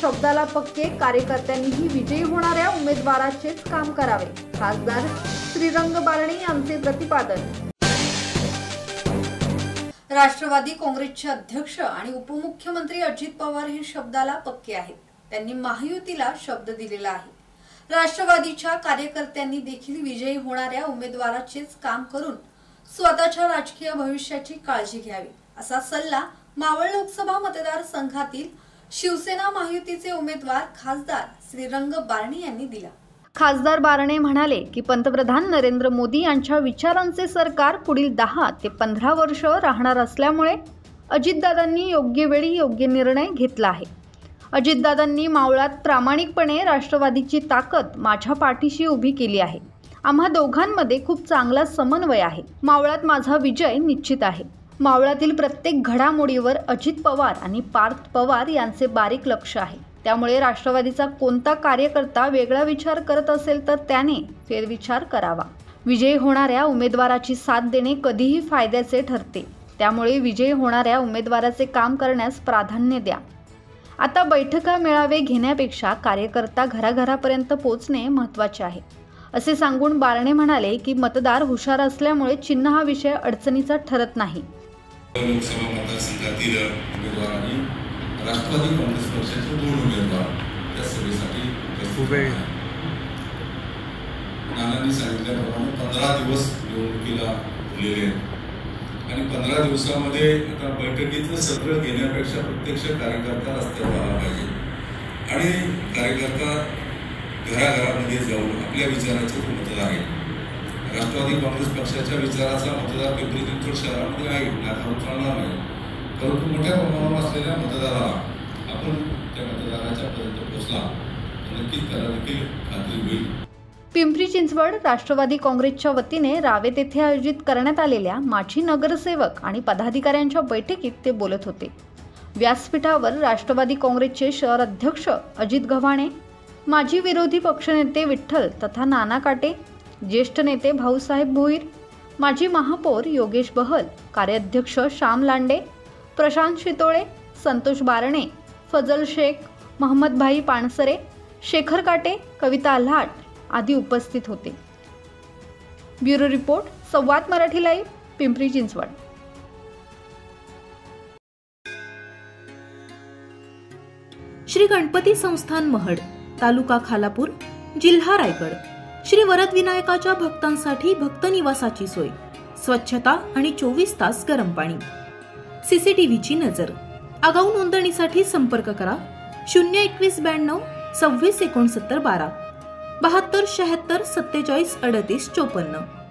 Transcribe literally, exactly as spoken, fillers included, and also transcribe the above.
शब्दाला पक्के, कार्यकर्त्यांनीही विजयी होणाऱ्या उमेदवाराचेच काम करावे, खासदार श्रीरंग बारणे यांचे प्रतिपादन। राष्ट्रवादी काँग्रेसचे अध्यक्ष आणि उपमुख्यमंत्री अजित पवार हे शब्दाला पक्के आहेत। त्यांनी महायुतीला शब्द दिलेला आहे। राष्ट्रवादीच्या कार्यकर्त्यांनी देखील विजयी होणाऱ्या उमेदवाराचेच काम करून स्वतःच्या राजकीय भविष्याची काळजी घ्यावी, असा सल्ला मावळ लोकसभा मतदारसंघातील शिवसेना महायुतीचे उमेदवार खासदार श्रीरंग बारणे यांनी दिला। खासदार बारणे म्हणाले की पंतप्रधान नरेंद्र मोदी यांच्या विचारांचे सरकार पुढील दहा ते पंधरा वर्ष राहणार असल्यामुळे अजितदादांनी योग्य वेळी योग्य निर्णय घेतला आहे। अजितदादांनी मावळात प्रामाणिकपणे राष्ट्रवादीची ताकद माझ्या पाठीशी उभी केली आहे। आम्हा दोघांमध्ये खूप चांगला समन्वय आहे। मावळात माझा विजय निश्चित आहे। मावळातील प्रत्येक घडामोडीवर अजित पवार आणि पार्थ पवार यांचे बारीक लक्ष आहे। त्यामुळे राष्ट्रवादीचा कोणता कार्यकर्ता वेगळा विचार करत असेल तर त्याने फेरविचार करावा। विजयी होणाऱ्या उमेदवाराची साथ देणे कधीही फायद्याचे ठरते। त्यामुळे विजयी होणाऱ्या उमेदवाराचे काम करण्यास प्राधान्य द्या। आता बैठका मेळावे घेण्यापेक्षा कार्यकर्ता घराघरापर्यंत पोहोचणे महत्त्वाचे आहे, असे सांगून बारणे म्हणाले की मतदार हुशार असल्यामुळे चिन्ह हा विषय अडचणीचा ठरत नाही। लोकसभा मतदारसंघातील उमेदवारांनी राष्ट्रवादी काँग्रेस पक्षाचे दोन उमेदवार त्या सभेसाठी नानांनी सांगितल्याप्रमाणे पंधरा दिवस निवडणुकीला उरलेले आहेत आणि पंधरा दिवसामध्ये आता बैठकीचं सत्र घेण्यापेक्षा प्रत्यक्ष कार्यकर्ता रस्त्यावर आला पाहिजे आणि कार्यकर्ता घराघरामध्ये जाऊन आपल्या विचाराचे मतदार आहे। राष्ट्रवादी काँग्रेस पक्षाच्या विचाराचा मतदार पिंपरी चिंचवड शहरामध्ये आहे, नाकारून चालणार नाही, परंतु मोठ्या प्रमाणावर असलेल्या मतदाराला आपण त्या मतदाराच्या पर्यंत पोहोचला तर नक्कीच त्याला देखील खात्री होईल। पिंपरी चिंचवड राष्ट्रवादी काँग्रेसच्या वतीने रावेत येथे आयोजित करण्यात आलेल्या माजी नगरसेवक आणि पदाधिकाऱ्यांच्या बैठकीत ते बोलत होते। व्यासपीठावर राष्ट्रवादी काँग्रेसचे शहर अध्यक्ष अजित गव्हाणे, माजी विरोधी पक्षनेते विठ्ठल तथा नाना काटे, ज्येष्ठ नेते भाऊसाहेब भोईर, माजी महापौर योगेश बहल, कार्याध्यक्ष श्याम लांडे, प्रशांत शितोळे, संतोष बारणे, फजल शेख, महम्मद भाई पानसरे, शेखर काटे, कविता लाट आदी उपस्थित होते। Bureau report, Samvad Marathi live, Pimpri Chinchwad. Shri Ganpati Sansthan Mahad, तालुका खालापूर, जिल्हा रायगड। श्री वरद विनायकाच्या भक्तांसाठी भक्त निवासाची सोय, स्वच्छता आणि चोवीस तास गरम पाणी, सीसीटीव्हीची नजर। आगाऊ नोंदणीसाठी संपर्क करा शून्य एकवीस ब्याण्णव सव्वीस एकोणसत्तर बारा बहात्तर शहात्तर सत्तेचाळीस अडतीस चोपन्न।